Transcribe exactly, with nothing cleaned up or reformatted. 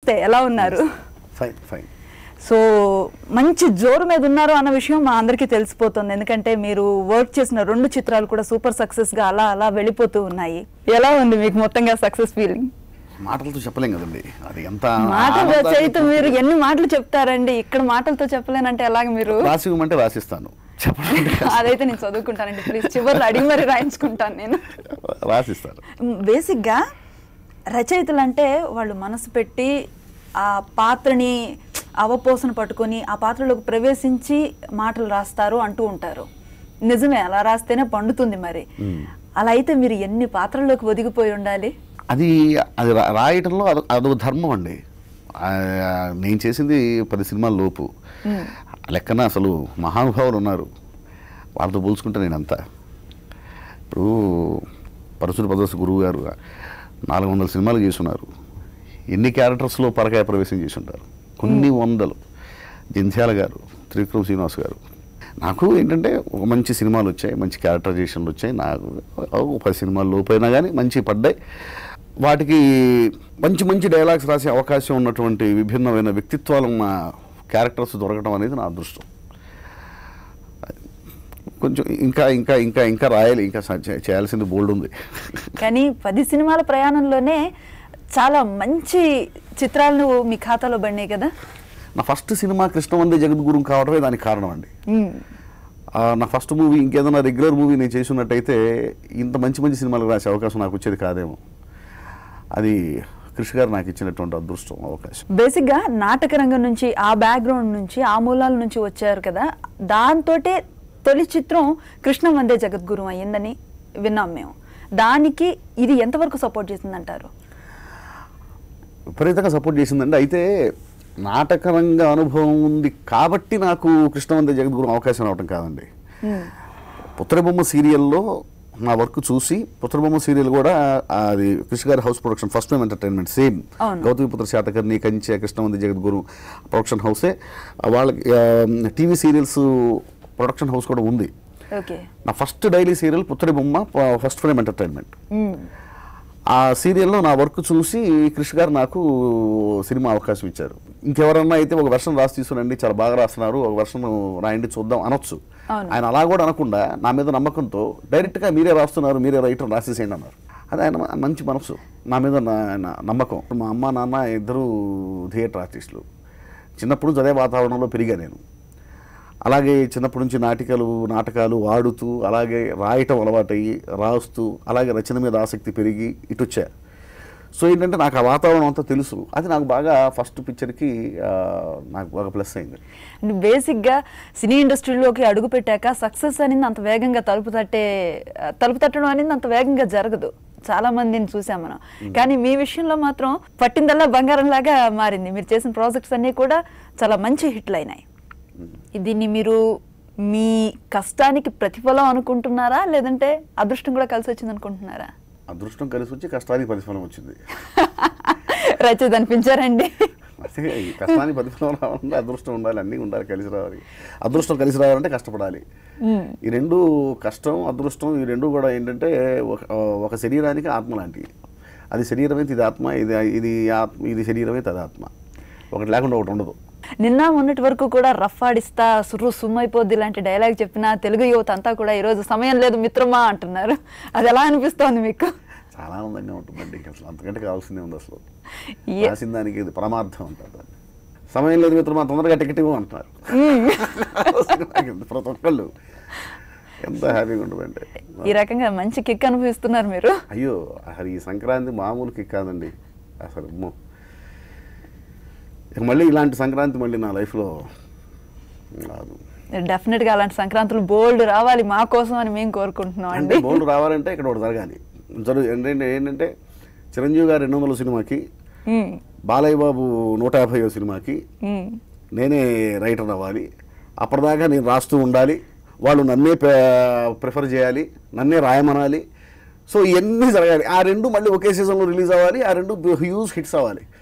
నమస్తే, ఎలా ఉన్నారు? Fine fine. సో మంచి జోరు మీద ఉన్నారు అన్న విషయం మా అందరికీ తెలిసిపోతుంది, ఎందుకంటే మీరు వర్క్ చేసిన రెండు చిత్రాలు కూడా సూపర్ సక్సెస్గా అలా అలా వెళ్ళిపోతూ ఉన్నాయి. ఎలా ఉంది మీకు మొత్తంగా సక్సెస్ ఫీలింగ్? మాటలతో చెప్పలేం కదండి, అది ఎంత మాటలు రచయిత మీరు ఎన్ని మాటలు చెప్తారండి, ఇక్కడ మాటలతో చెప్పలేనంటే ఎలాగ? మీరు రాసివ్వమంటే రాసిస్తాను, అదైతే నేను చదువుకుంటానండి, ప్లీజ్ చివరిలో అడిగి మరి రాయించుకుంటాను, నేను రాసిస్తాను. బేసిక్గా రచయితలు అంటే వాళ్ళు మనసు పెట్టి ఆ పాత్రని అవపోసన పట్టుకొని ఆ పాత్రలోకి ప్రవేశించి మాటలు రాస్తారు అంటూ ఉంటారు. నిజమే, అలా రాస్తేనే పండుతుంది. మరి అలా అయితే మీరు ఎన్ని పాత్రల్లోకి ఒదిగిపోయి ఉండాలి? అది అది రాయటంలో అది అదొక ధర్మం అండి. నేను చేసింది పది సినిమాల లోపు లెక్కన అసలు మహానుభావులు ఉన్నారు, వాళ్ళతో పోల్చుకుంటే నేనంతా. ఇప్పుడు పరశుర పదర్శ గురువు గారు నాలుగు వందల సినిమాలు చేసున్నారు, ఎన్ని క్యారెక్టర్స్లో పరకాయ ప్రవేశం చేసి ఉంటారు, కొన్ని వందలు. జంధ్యాల గారు, త్రివిక్రమ్ శ్రీనివాస్ గారు. నాకు ఏంటంటే ఒక మంచి సినిమాలు వచ్చాయి, మంచి క్యారెక్టరైజేషన్లు వచ్చాయి, నాకు పది సినిమాలు లోపైనా కానీ మంచి పడ్డాయి. వాటికి మంచి మంచి డైలాగ్స్ రాసే అవకాశం ఉన్నటువంటి విభిన్నమైన వ్యక్తిత్వాలు ఉన్న క్యారెక్టర్స్ దొరకడం అనేది నా అదృష్టం. కొంచెం ఇంకా ఇంకా ఇంకా ఇంకా రాయాలి, ఇంకా చేయాల్సింది బోల్డ్ ఉంది. కానీ పది సినిమాల ప్రయాణంలోనే చాలా మంచి చిత్రాలను మీ ఖాతాలో పడినాయి కదా. నా ఫస్ట్ సినిమా కృష్ణవందే జగద్గురు కావడమే దానికి కారణం అండి. నా ఫస్ట్ మూవీ ఇంకేదైనా రెగ్యులర్ మూవీ నేను చేసినట్టయితే ఇంత మంచి మంచి సినిమాలు రాసే అవకాశం నాకు వచ్చేది కాదేమో. అది కృష్ణ గారు నాకు ఇచ్చినటువంటి అదృష్టం, అవకాశం. బేసిక్గా నాటక రంగం నుంచి, ఆ బ్యాక్గ్రౌండ్ నుంచి, ఆ మూలాల నుంచి వచ్చారు కదా, దాంతో తొలి చిత్రం కృష్ణ వందే జగద్గురు అయ్యిందని విన్నాం మేము. దానికి ఇది ఎంతవరకు సపోర్ట్ చేసిందంటారు? విపరీతంగా సపోర్ట్ చేసిందండి. అయితే నాటకరంగ అనుభవం ఉంది కాబట్టి నాకు కృష్ణ వందే జగద్గురు అవకాశం రావటం కాదండి. పుత్రబొమ్మ సీరియల్లో నా వర్క్ చూసి, పుత్రబొమ్మ సీరియల్ కూడా అది కృష్ణ గారి house production, first time entertainment, same Gautamiputra Satakarni, Kanche, Krishna వందే జగద్గురు ప్రొడక్షన్ హౌసే. వాళ్ళకి టీవీ సీరియల్స్ ప్రొడక్షన్ హౌస్ కూడా ఉంది. నా first daily serial Putrabomma, first frame entertainment. ఆ సీరియల్లో నా వర్క్ చూసి కృష్ణ గారు నాకు సినిమా అవకాశం ఇచ్చారు. ఇంకెవరన్నా అయితే ఒక వెర్షన్ రాసి తీసుకురండి, చాలా బాగా రాస్తున్నారు, ఒక వెర్షన్ రాయండి చూద్దాం అనొచ్చు. ఆయన అలా కూడా అనకుండా నా మీద నమ్మకంతో డైరెక్ట్గా మీరే రాస్తున్నారు, మీరే రైటర్ రాసేసేయండి అన్నారు. అది ఆయన మంచి మనసు, నా మీద నమ్మకం. మా అమ్మ నాన్న ఇద్దరు థియేటర్ ఆర్టిస్టులు. చిన్నప్పుడు అదే వాతావరణంలో పెరిగా నేను. అలాగే చిన్నప్పటి నుంచి నాటికలు నాటకాలు ఆడుతూ, అలాగే రాయటం అలవాటయ్యి రాస్తూ, అలాగే రచన మీద ఆసక్తి పెరిగి ఇటు వచ్చా. సో ఏంటంటే నాకు ఆ వాతావరణం అంతా తెలుసు. అది నాకు బాగా ఫస్ట్ పిక్చర్కి నాకు బాగా ప్లస్ అయింది. బేసిక్గా సినీ ఇండస్ట్రీలోకి అడుగు పెట్టాక సక్సెస్ అనేది అంత వేగంగా తలుపు తట్టే తలుపు తట్టడం అనేది అంత వేగంగా జరగదు, చాలా మందిని చూసాం మనం. కానీ మీ విషయంలో మాత్రం పట్టిందల్లా బంగారం లాగా మారింది. మీరు చేసిన ప్రాజెక్ట్స్ అన్నీ కూడా చాలా మంచి హిట్లు అయినాయి. దీన్ని మీరు మీ కష్టానికి ప్రతిఫలం అనుకుంటున్నారా, లేదంటే అదృష్టం కూడా కలిసి వచ్చింది అనుకుంటున్నారా? అదృష్టం కలిసి వచ్చి కష్టానికి ప్రతిఫలం వచ్చింది. రచయిత అనిపించారండి. కష్టానికి ప్రతిఫలం రావాలంటే అదృష్టం ఉండాలి, అన్నీ ఉండాలి, కలిసి రావాలి. అదృష్టం కలిసి రావాలంటే కష్టపడాలి. ఈ రెండు, కష్టం అదృష్టం, ఈ రెండు కూడా ఏంటంటే ఒక శరీరానికి ఆత్మ లాంటివి. అది శరీరం అయితే ఇది ఆత్మ, ఇది ఇది ఆత్మ, ఇది శరీరం అయితే అది ఆత్మ. ఒకటి లేకుండా ఒకటి ఉండదు. నిన్న మొన్నటి వరకు కూడా రఫ్ ఆడిస్తా, సుర్రు సుమ్మైపోద్ది లాంటి డైలాగ్ చెప్పిన తెలుగు యువత అంతా కూడా ఈరోజు సమయం లేదు మిత్రమా అంటున్నారు. అది ఎలా అనిపిస్తోంది మీకు? చాలా ఆనందంగా ఉంటుందండి. అసలు అంతకంటే కావాల్సిందే ఉంది. అసలు రాసిన దానికి ఇది పరమార్థం ఉంటుంది. సమయం లేదు మిత్రమా, తొందరగా టికెట్ ఇవ్వ అంటున్నారు ప్రతి ఒక్కళ్ళు. ఎంత హ్యాపీగా ఉంటుందంటే. ఈ రకంగా మంచి కిక్ అనుభవిస్తున్నారు మీరు. అయ్యో అసలు ఈ సంక్రాంతి మామూలు కిక్ కాదండి అసలు. మళ్ళీ ఇలాంటి సంక్రాంతి మళ్ళీ నా లైఫ్లో రాదు. డెఫినెట్గా అలాంటి సంక్రాంతులు బోల్డ్ రావాలి మా కోసం అని మేము కోరుకుంటున్నాం అండి. బోల్డ్ రావాలంటే ఇక్కడ ఒకటి జరగాలి. జరుగు ఏంటంటే ఏంటంటే చిరంజీవి గారు రెండు వందల సినిమాకి, బాలయ్య బాబు నూట యాభై సినిమాకి నేనే రైటర్ అవ్వాలి. అప్పటిదాకా నేను రాస్తూ ఉండాలి, వాళ్ళు నన్నే ప్రిఫర్ చేయాలి, నన్నే రాయమనాలి. సో ఇవన్నీ జరగాలి. ఆ రెండు మళ్ళీ ఒకే సీజన్లో రిలీజ్ అవ్వాలి, ఆ రెండు హ్యూజ్ హిట్స్ అవ్వాలి.